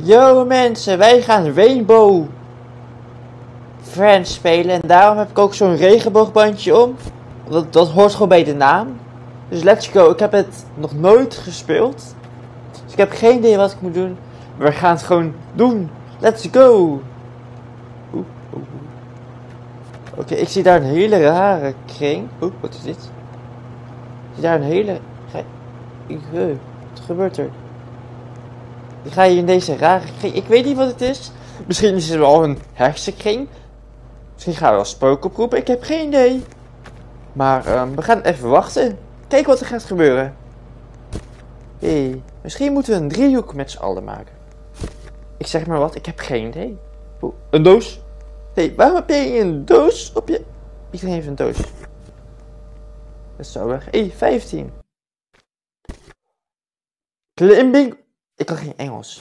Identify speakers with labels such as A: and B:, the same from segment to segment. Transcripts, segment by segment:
A: Yo mensen, wij gaan Rainbow Friends spelen en daarom heb ik ook zo'n regenboogbandje om. Dat hoort gewoon bij de naam. Dus let's go, ik heb het nog nooit gespeeld. Dus ik heb geen idee wat ik moet doen. We gaan het gewoon doen. Let's go. Oké, ik zie daar een hele rare kring. Wat is dit? Ik zie daar een hele... Wat gebeurt er? Ik ga hier in deze rare kring. Ik weet niet wat het is. Misschien is het wel een hersenkring. Misschien gaan we wel spook oproepen. Ik heb geen idee. Maar we gaan even wachten. Kijk wat er gaat gebeuren. Misschien moeten we een driehoek met z'n allen maken. Ik zeg maar wat, ik heb geen idee. Een doos? Waarom heb jij een doos op je... Iedereen heeft een doos. Dat is zo weg. 15. Climbing. Ik kan geen Engels.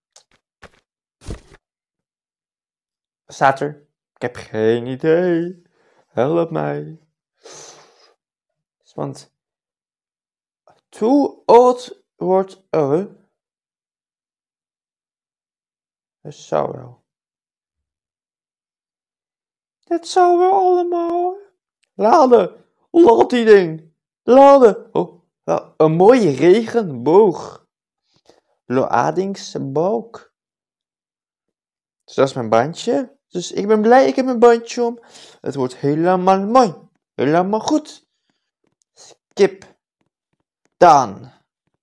A: Wat staat er? Ik heb geen idee. Help mij. Want... Too old wordt... Dat zou wel. Het zou wel allemaal. Laden. Laat die ding. Laden. Wel, een mooie regenboog. Loadingsbalk. Dus dat is mijn bandje. Dus ik ben blij, ik heb mijn bandje om. Het wordt helemaal mooi. Helemaal goed. Skip. Done.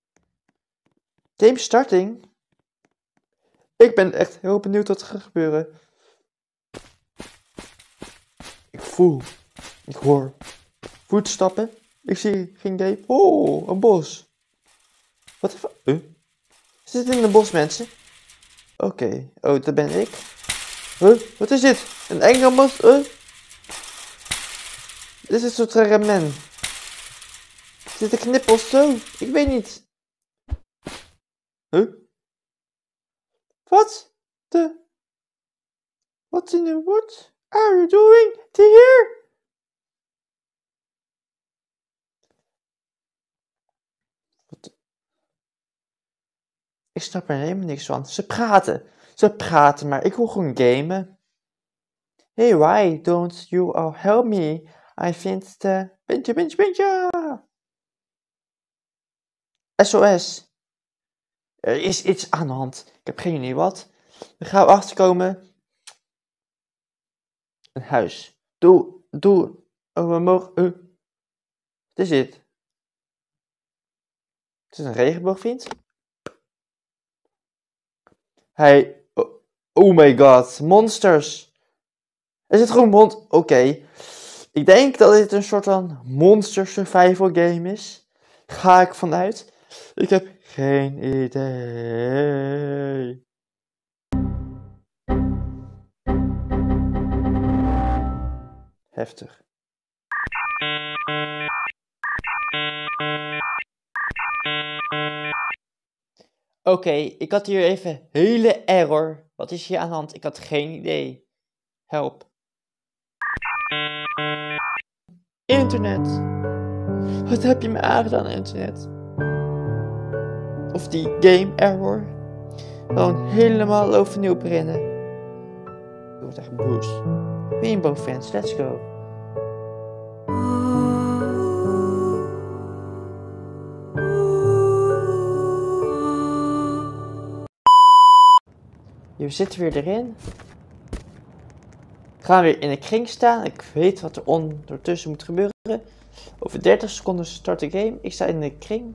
A: Game starting. Ik ben echt heel benieuwd wat er gaat gebeuren. Ik hoor voetstappen. Ik zie geen idee. Oh, een bos. Wat even... Zit in een bos, mensen? Oké. Oh, dat ben ik. Wat is dit? Een engelmos? Dit is een soort ramen. Zit er knippels zo? Ik weet niet. Wat? What in the what are you doing here? Ik snap er helemaal niks van. Ze praten, maar ik wil gewoon gamen. Hey, why don't you all help me? I vind the... Bintje. SOS. Er is iets aan de hand. Ik heb geen idee wat. We gaan achterkomen. Een huis. Doe. Oh, we mogen... Wat is dit? Het is een regenboogvriend. Oh my god. Monsters. Er zit gewoon Oké. Ik denk dat dit een soort van monster survival game is. Ga ik vanuit. Ik heb geen idee. Heftig. Oké, ik had hier even hele error. Wat is hier aan de hand? Ik had geen idee. Help. Internet. Wat heb je me aangedaan, internet? Of die game error. Gewoon helemaal overnieuw beginnen. Ik word echt boost. Rainbow Friends, let's go. Hier zitten we weer erin. We gaan weer in een kring staan. Ik weet wat er ondertussen moet gebeuren. Over 30 seconden start de game. Ik sta in de kring.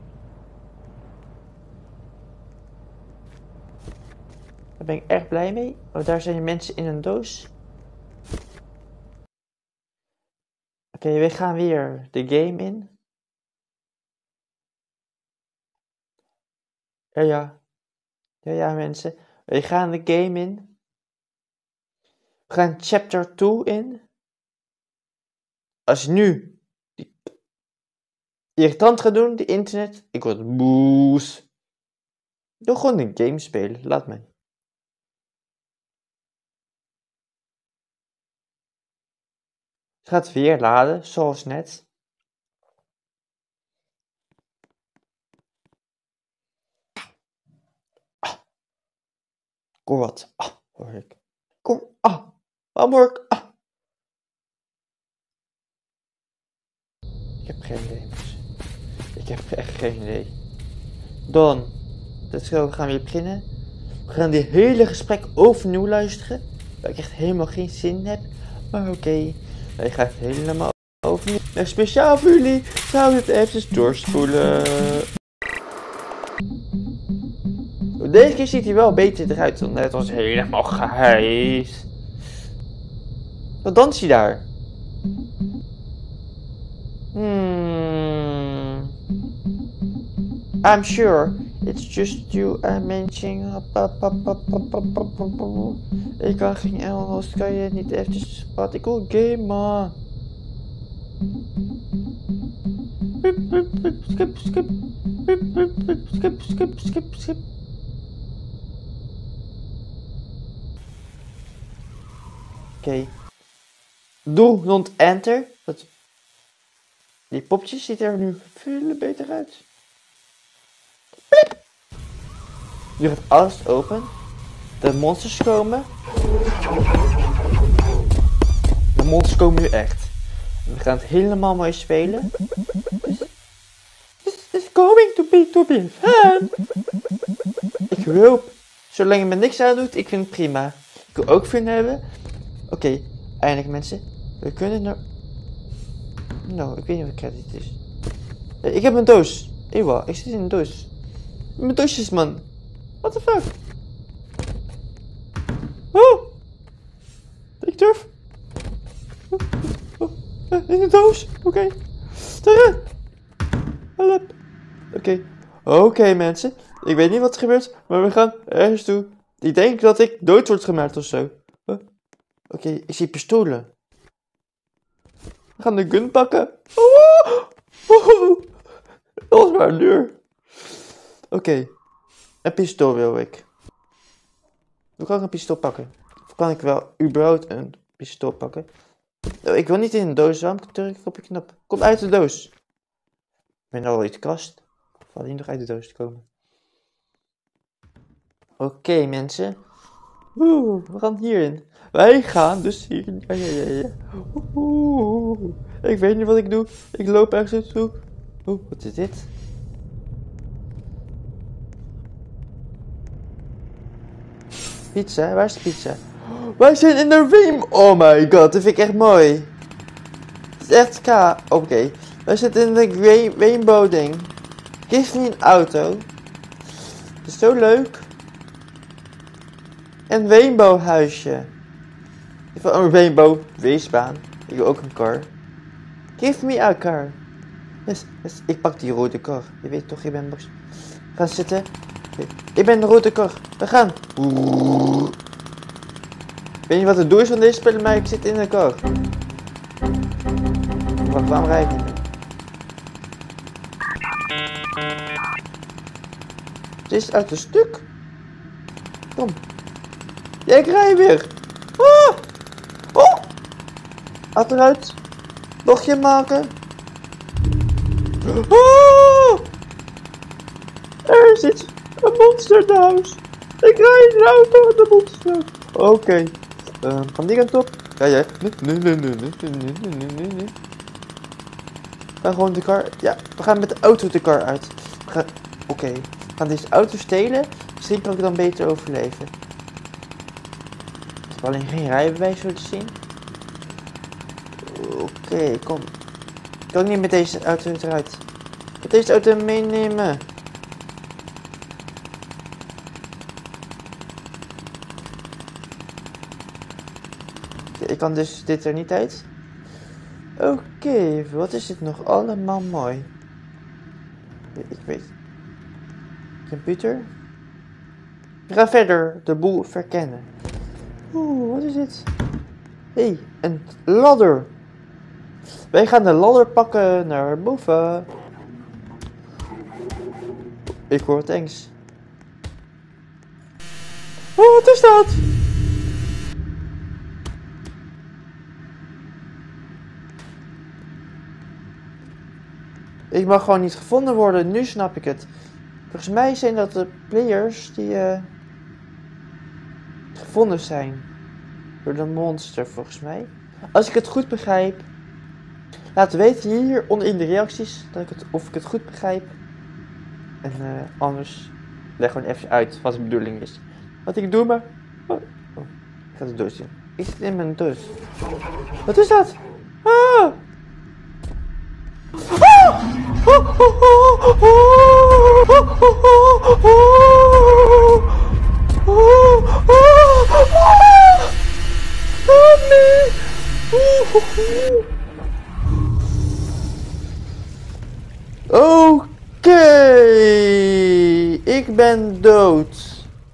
A: Daar ben ik erg blij mee. Oh, daar zijn mensen in een doos. Oké, we gaan weer de game in. Ja, mensen. We gaan de game in. We gaan chapter 2 in. Als je nu irritant gaat doen, de internet, ik word boos. Doe gewoon een game spelen, laat mij. Het gaat weer laden, zoals net. hoor wat. Ah, hoor ik. Ik hoor, waarom hoor ik, Ik heb geen idee, mensen. Ik heb echt geen idee. Dan, we gaan weer beginnen. We gaan dit hele gesprek overnieuw luisteren. Waar ik echt helemaal geen zin in heb. Maar oké, wij gaan het helemaal overnieuw. En speciaal voor jullie zou ik het even doorspoelen. Deze keer ziet hij wel beter eruit dan het was helemaal grijs. Wat dans je daar? I'm sure it's just you mentioning. Ik kan geen Engels, kan je niet eventjes wat ik wil gamen. Skip. Oké. Doe rond enter. Die popjes ziet er nu veel beter uit. Plip. Nu gaat alles open. De monsters komen. De monsters komen nu echt. We gaan het helemaal mooi spelen. This is going to be fun. Ik hoop, zolang je me niks aan doet, ik vind het prima. Ik wil ook fun hebben. Oké, eindelijk mensen. We kunnen er... Nou, ik weet niet wat credit is. Ik heb een doos. Ewa, ik zit in een doos. Mijn doosjes, man. What the fuck? Oh! Ik durf. In de doos. Oké. Help. Oké, mensen. Ik weet niet wat er gebeurt, maar we gaan ergens toe. Ik denk dat ik dood word gemaakt of zo. Oké, ik zie pistolen. We gaan de gun pakken. Dat was maar een deur. Oké, een pistool wil ik. Hoe kan ik een pistool pakken? Of kan ik wel überhaupt een pistool pakken? Oh, ik wil niet in een doos, waarom druk ik op je knop? Kom uit de doos. Ik ben al uit de kast. Ik val hier nog uit de doos te komen. Oké, mensen. We gaan hierin. Wij gaan dus hier. Ja. Ik weet niet wat ik doe. Ik loop ergens naartoe. Wat is dit? Pizza? Waar is de pizza? Wij zijn in de Rainbow. Oh my god, dat vind ik echt mooi. Het is echt Oké. Wij zitten in de Rainbow ding. Geef me een auto. Het is zo leuk. Een Rainbow huisje. Een Rainbow weesbaan. Ik wil ook een car. Give me a car. Yes. Ik pak die rode kar. Je weet toch, je bent box. Ga zitten. Ik ben de rode kar. We gaan. Ik weet niet wat het doel is van deze spellen, maar ik zit in de kar. Wacht, waarom rijd ik niet meer? Het is uit een stuk. Kom. Ja, ik rij weer. Achteruit. Bochtje maken. Er zit een monster in de huis. Ik rij in de auto en de monster. Oké. Van die kant op. Ja. Nee. Ga gewoon de kar. Ja, we gaan met de auto de kar uit. Oké. We gaan deze auto stelen. Misschien kan ik dan beter overleven. Ik heb alleen geen rijbewijs zo te zien. Oké, kom. Ik kan niet met deze auto eruit. Ik moet deze auto meenemen. Ik kan dus dit er niet uit. Oké, wat is dit nog allemaal mooi? Ik weet. Computer. We gaan verder de boel verkennen. Wat is dit? Hey, een ladder. Wij gaan de ladder pakken naar boven. Ik hoor het engs. Wat is dat? Ik mag gewoon niet gevonden worden, nu snap ik het. Volgens mij zijn dat de players die... gevonden zijn. Door de monster volgens mij. Als ik het goed begrijp. Laat weten hier onder in de reacties of ik het goed begrijp. En anders leg gewoon even uit wat de bedoeling is. Wat ik doe maar... Oh, ik ga de doos in. Ik zit in mijn doos. Wat is dat? Ah! Oké, ik ben dood.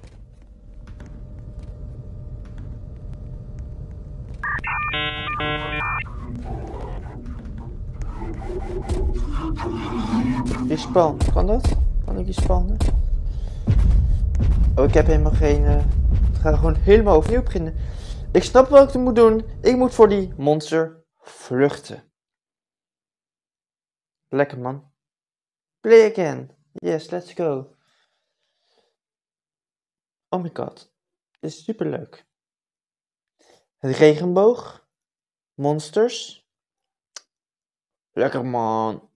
A: Respawn, kan dat? Kan ik respannen? Oh, ik heb helemaal geen... Het gaat gewoon helemaal overnieuw beginnen. Ik snap wat ik moet doen. Ik moet voor die monster vluchten. Lekker man. Play again. Yes, let's go. Oh my god. Dit is super leuk. Het regenboog. Monsters. Lekker man.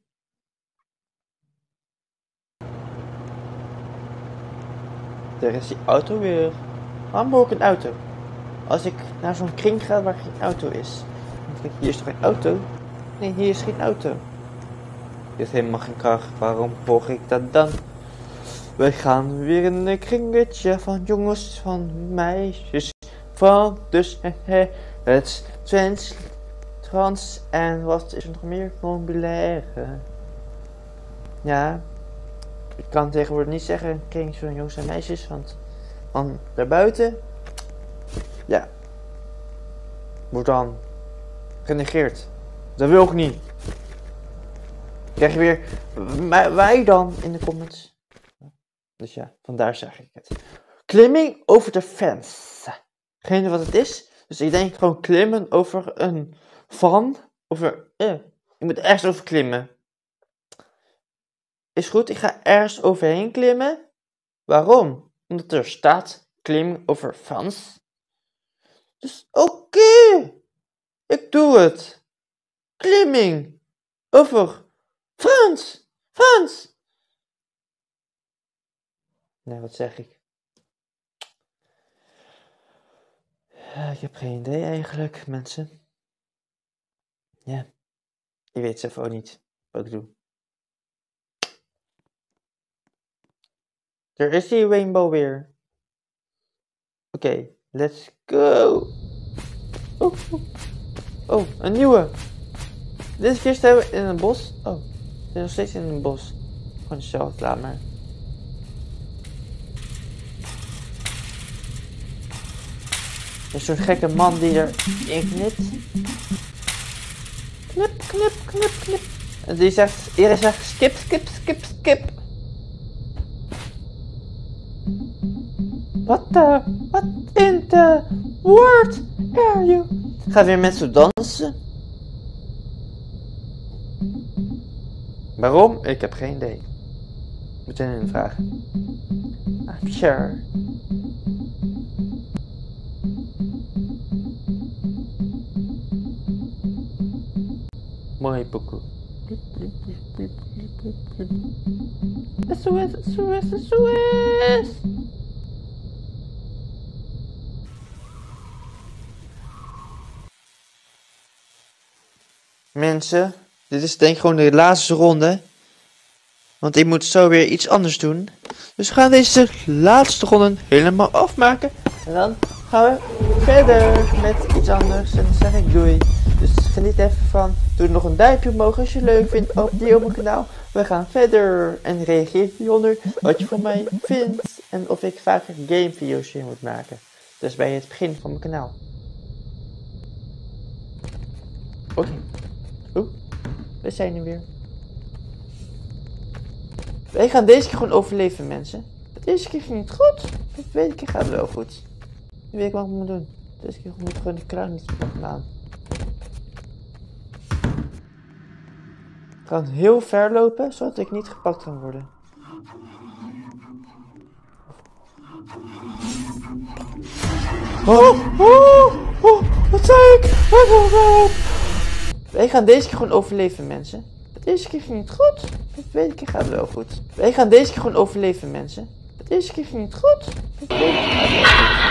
A: Daar is die auto weer. Waarom hoor ik een auto? Als ik naar zo'n kring ga waar geen auto is. Kijk, hier is toch geen auto? Nee, hier is geen auto. Dit heeft helemaal geen kracht. Waarom volg ik dat dan? We gaan weer in een kringetje van jongens, van meisjes. Van dus het trans en wat is er nog meer? Mobilaire. Ja. Ik kan tegenwoordig niet zeggen een kringetje van jongens en meisjes. Want daarbuiten. Ja. Wordt dan genegeerd. Dat wil ik niet. Krijg je weer wij dan in de comments. Dus ja, vandaar zeg ik het. Klimming over de fence. Geen idee wat het is. Dus ik denk gewoon klimmen over een van. Over. Ik moet ergens over klimmen. Is goed, ik ga ergens overheen klimmen. Waarom? Omdat er staat klimming over fence. Dus oké. Ik doe het. Klimming over Frans. Frans. Nee, wat zeg ik? Ik heb geen idee eigenlijk, mensen. Ja. Ik weet zelf ook niet wat ik doe. Er is die rainbow weer. Oké, let's go. Oh, een nieuwe. Deze keer staan we in een bos. Oh, we zijn nog steeds in een bos. Gewoon hetzelfde, laat maar. Er is zo'n gekke man die erin knipt. Knip, knip, knip, knip. En die zegt, iedereen zegt skip, skip, skip, skip. What in the world are you? Gaan weer mensen dansen? Waarom? Ik heb geen idee. Meteen een vraag. I'm sure. Mooi pokoe. SOS. Mensen, dit is denk ik gewoon de laatste ronde. Want ik moet zo weer iets anders doen. Dus we gaan deze laatste ronde helemaal afmaken. En dan gaan we verder met iets anders. En dan zeg ik doei. Dus geniet even van. Doe nog een duimpje omhoog als je het leuk vindt. Abonneer op mijn kanaal. We gaan verder. En reageer hieronder wat je van mij vindt. En of ik vaker gamevideo's hier moet maken. Dus bij het begin van mijn kanaal. Oké. We zijn er weer. Wij gaan deze keer gewoon overleven, mensen. Deze keer ging het goed. De tweede keer gaat het wel goed. Nu weet ik wat ik moet doen. Deze keer moet ik gewoon de kraan niet pakken aan. Ik ga heel ver lopen, zodat ik niet gepakt kan worden. Wat zei ik? Wij gaan deze keer gewoon overleven, mensen. Deze keer ging het goed. De tweede keer gaat het wel goed. Wij gaan deze keer gewoon overleven, mensen. Deze keer ging het goed. De tweede keer gaat het wel goed.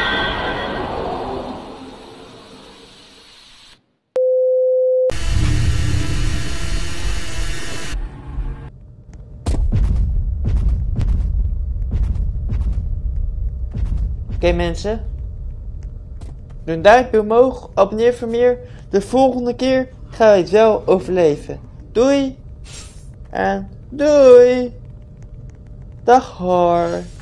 A: Oké, mensen. Doe een duimpje omhoog. Abonneer voor meer. De volgende keer gaan we het wel overleven. Doei. En doei. Dag hoor.